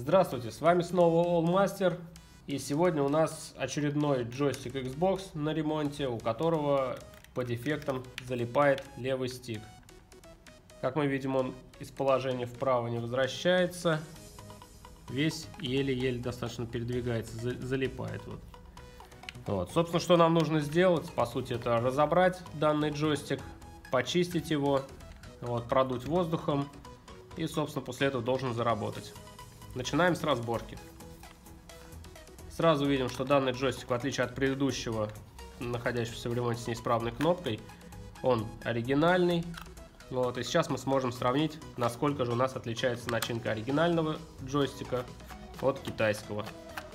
Здравствуйте, с вами снова Allmaster, и сегодня у нас очередной джойстик Xbox на ремонте, у которого по дефектам залипает левый стик. Как мы видим, он из положения вправо не возвращается, весь еле-еле достаточно передвигается, залипает. Вот. Собственно, что нам нужно сделать, по сути, это разобрать данный джойстик, почистить его, продуть воздухом, и, собственно, после этого должен заработать. Начинаем с разборки. Сразу видим, что данный джойстик, в отличие от предыдущего, находящегося в ремонте с неисправной кнопкой, он оригинальный. И сейчас мы сможем сравнить, насколько же у нас отличается начинка оригинального джойстика от китайского.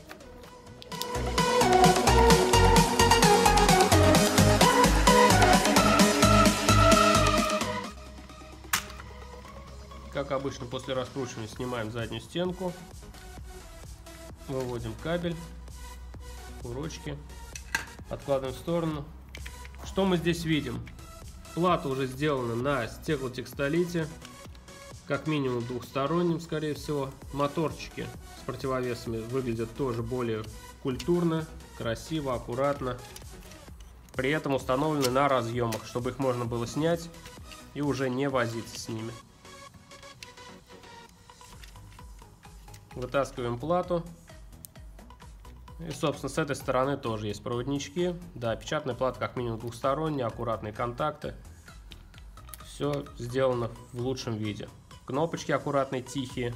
Как обычно, после раскручивания снимаем заднюю стенку, выводим кабель, курочки, откладываем в сторону. Что мы здесь видим? Плата уже сделана на стеклотекстолите, как минимум двухсторонним, скорее всего. Моторчики с противовесами выглядят тоже более культурно, красиво, аккуратно. При этом установлены на разъемах, чтобы их можно было снять и уже не возиться с ними. Вытаскиваем плату. И, собственно, с этой стороны тоже есть проводнички. Да, печатная плата как минимум двухсторонняя, аккуратные контакты. Все сделано в лучшем виде. Кнопочки аккуратные, тихие.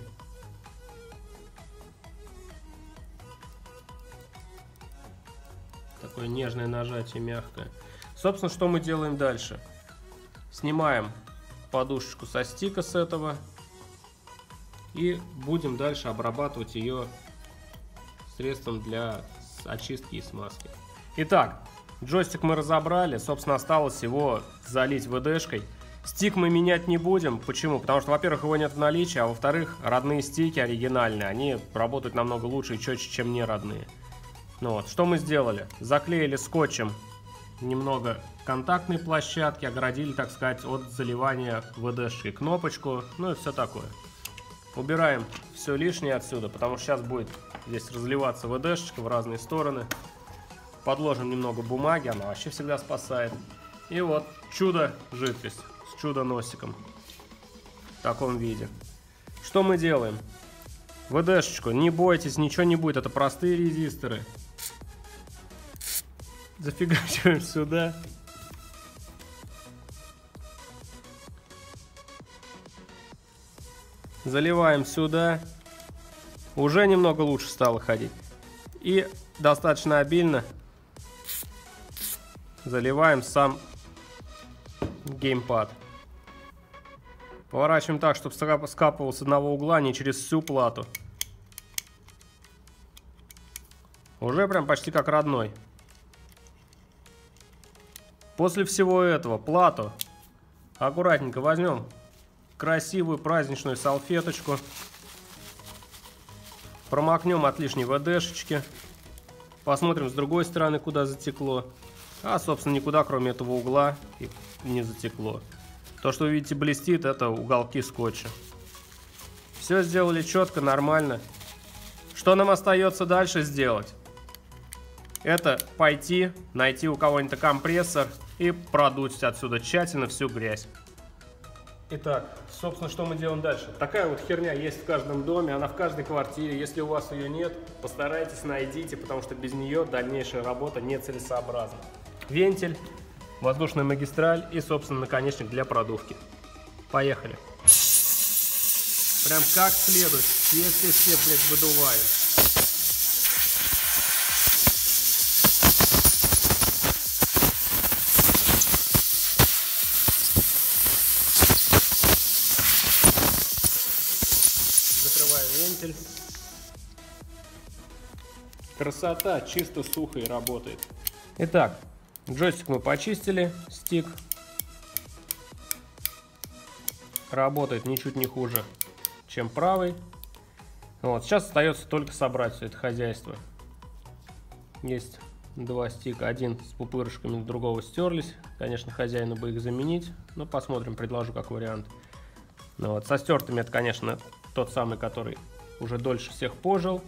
Такое нежное нажатие, мягкое. Собственно, что мы делаем дальше? Снимаем подушечку со стика с этого. И будем дальше обрабатывать ее средством для очистки и смазки. Итак, джойстик мы разобрали. Собственно, осталось его залить ВДшкой. Стик мы менять не будем. Почему? Потому что, во-первых, его нет в наличии, а во-вторых, родные стики оригинальные. Они работают намного лучше и четче, чем не родные. Что мы сделали? Заклеили скотчем немного контактной площадки, оградили, так сказать, от заливания ВДшкой кнопочку, и все такое. Убираем все лишнее отсюда, потому что сейчас будет здесь разливаться ВДшечка в разные стороны. Подложим немного бумаги, она вообще всегда спасает. И вот чудо жидкость с чудо носиком в таком виде. Что мы делаем? ВДшечку, не бойтесь, ничего не будет, это простые резисторы. Зафигачиваем сюда. Заливаем сюда. Уже немного лучше стало ходить. И достаточно обильно заливаем сам геймпад. Поворачиваем так, чтобы скапывал с одного угла, не через всю плату. Уже прям почти как родной. После всего этого плату аккуратненько возьмем красивую праздничную салфеточку, промокнем от лишней ВДшечки, посмотрим с другой стороны, куда затекло, а собственно никуда, кроме этого угла, не затекло. То, что вы видите блестит, это уголки скотча. Все сделали четко, нормально. Что нам остается дальше сделать? Это пойти, найти у кого-нибудь компрессор и продуть отсюда тщательно всю грязь. Итак, собственно, что мы делаем дальше? Такая вот херня есть в каждом доме, она в каждой квартире. Если у вас ее нет, постарайтесь, найдите, потому что без нее дальнейшая работа нецелесообразна. Вентиль, воздушная магистраль и, собственно, наконечник для продувки. Поехали. Прям как следует. Все, блядь, выдуваем. Закрываем вентиль. Красота, чисто сухо и работает. Итак, джойстик мы почистили, стик работает ничуть не хуже, чем правый. Сейчас остается только собрать все это хозяйство. Есть два стика, один с пупырышками, другого стерлись. Конечно, хозяину бы их заменить, но посмотрим, предложу как вариант. Со стертыми это, конечно, тот самый, который уже дольше всех пожил.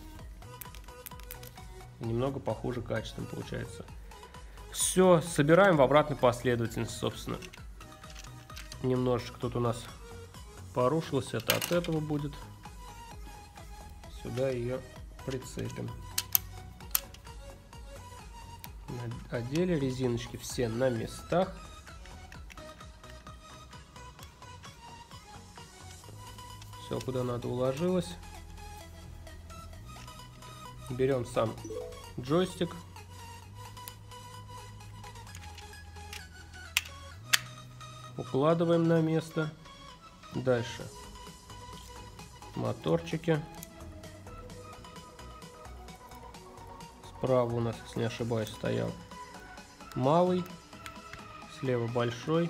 Немного похуже качеством получается. Все, собираем в обратной последовательности, собственно. Немножечко тут у нас порушилось, это от этого будет. Сюда ее прицепим. Одели резиночки все на местах. Все куда надо уложилось. Берем сам джойстик. Укладываем на место. Дальше моторчики. Справа у нас, если не ошибаюсь, стоял малый, слева большой.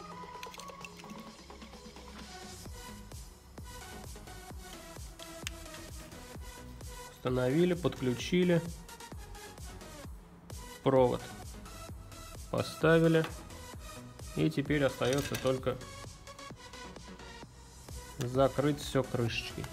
Установили, подключили, провод поставили, и теперь остается только закрыть все крышечкой.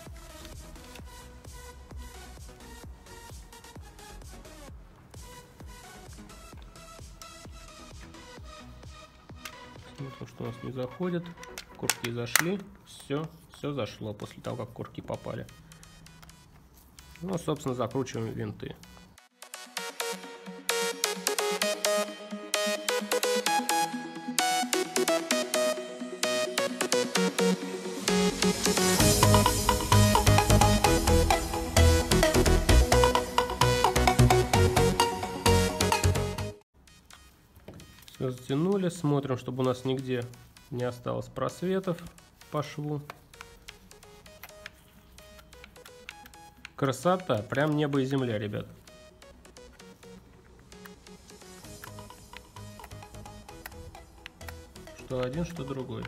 Смотрим, что у нас не заходит. Курки зашли, все зашло после того, как курки попали. Ну, собственно, закручиваем винты. Все затянули, смотрим, чтобы у нас нигде не осталось просветов по шву. Красота, прям небо и земля, ребят. Что один, что другой.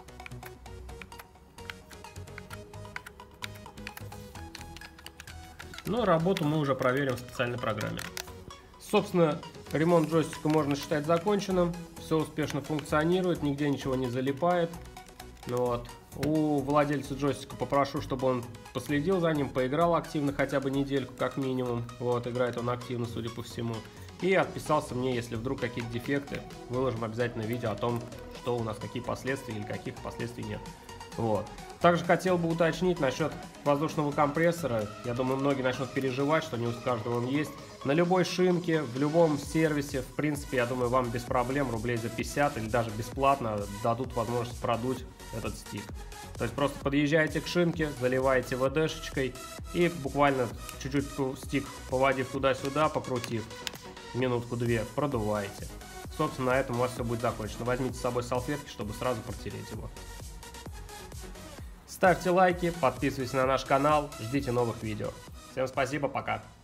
Но работу мы уже проверим в специальной программе. Собственно, ремонт джойстика можно считать законченным. Все успешно функционирует, нигде ничего не залипает. Вот. У владельца джойстика попрошу, чтобы он последил за ним, поиграл активно хотя бы недельку как минимум. Вот, играет он активно, судя по всему. И отписался мне, если вдруг какие-то дефекты. Выложим обязательно видео о том, что у нас, какие последствия или каких последствий нет. Вот. Также хотел бы уточнить насчет воздушного компрессора. Я думаю, многие начнут переживать, что не у каждого он есть. На любой шинке, в любом сервисе, в принципе, я думаю, вам без проблем рублей за 50 или даже бесплатно дадут возможность продуть этот стик. То есть просто подъезжаете к шинке, заливаете ВДшечкой и буквально чуть-чуть стик поводив туда-сюда, покрутив минутку-две, продуваете. Собственно, на этом у вас все будет закончено. Возьмите с собой салфетки, чтобы сразу протереть его. Ставьте лайки, подписывайтесь на наш канал, ждите новых видео. Всем спасибо, пока.